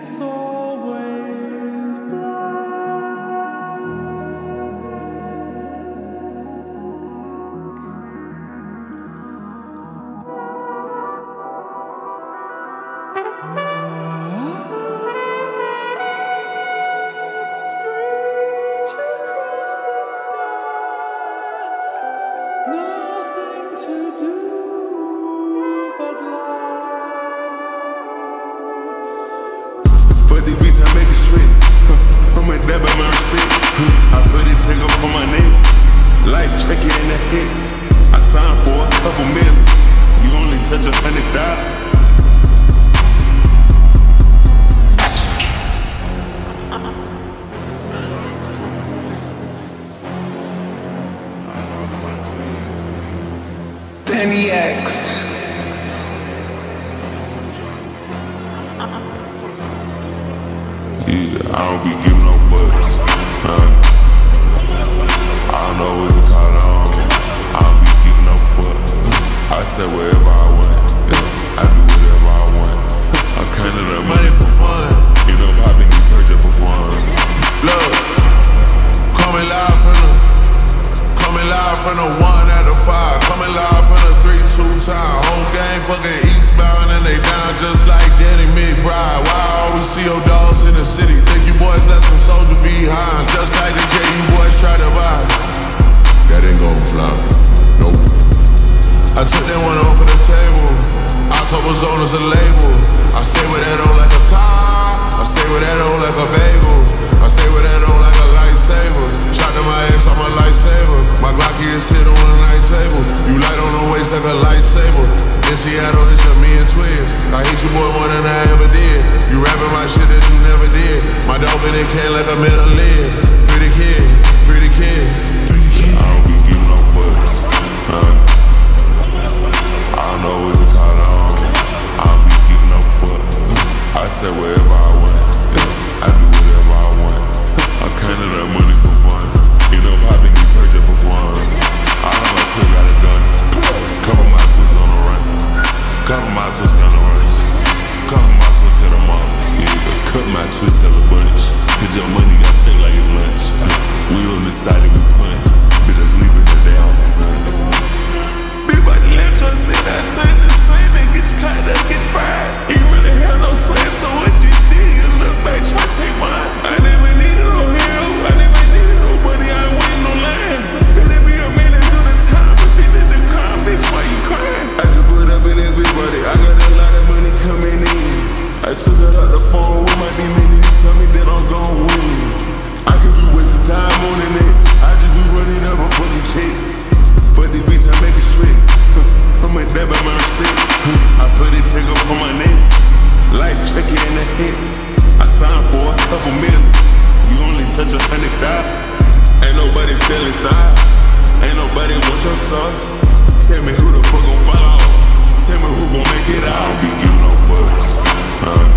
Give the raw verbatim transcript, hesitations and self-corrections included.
it's always black. Lights screech across the sky, nothing to do but lie. For the beats, I make it sweat. I'm a dab at my respect. I put it take up on my name. Life check it in the head. I signed for a couple million. You only touch a hundred thousand. Penny X. Yeah, I don't be giving no fucks. Huh? I don't know what to call it on. I don't be giving no fuck. I say wherever I want. Yeah, I do whatever I want. I'm kinda the money for fun. You know, popping these purchase for fun. Look, coming live from the, coming live from the one out of five. Coming live from the three two time. Whole game fucking eastbound and they down just like Danny McBride. Why I always see your dogs in the city? Think you boys let some soldiers behind. Just like the J you boys try to buy. That ain't gon' fly, nope. I took that one off of the table. October Zone is a label. I stay with that on like a tie. I stay with that on like a bagel. I stay with that on like a lightsaber. Shot to my ex, I'm a lightsaber. My Glocky is hit on the night table. You light on the waist like a lightsaber. In Seattle, it's your me and twins. I hate you boy more than I ever did. You rapping my shit that you never did. My dog in it can like a metal lid. Pretty kid, pretty kid, pretty kid. I don't be giving no fucks. Huh? I don't know what to call it on. I don't be giving no fuck. I say wherever I want. Yeah, I do whatever I want. I'm kinda the money for fun. You know, popping these purchase for fun. I know I still got a gun. Cover my twists on the run. Cover my twists on the rush. Cover my twists to the mall. Yeah, cut my twists of a bunch. Cause your money got take like it's lunch. We on the side that we punch. Bitch, just leave it the day off the sun. Big body let you say that same the same. That get you cut, that get fried. You really have no sweat, so what you did, you look back, try to take mine. I never needed no hero, I never needed nobody, I ain't waiting no line. Could it be a minute through the time? If you did the crime, bitch, why you crying? I just put up in that big body, I got a lot of money coming in. I took it out the phone with my demon, and tell me that I'm gon' win. I could be wasting time on the net, I just be running up a fucking check. For the beats, I make it sweat. I'm a dab at my respect. I put it check up on my name. Life check it in the head. I signed for a couple million. You only touch a hundred thousand. Ain't nobody stealing style. Ain't nobody want your sauce. Tell me who the fuck gon' fall off. Tell me who gon' make it out. I don't be giving no fucks. Huh?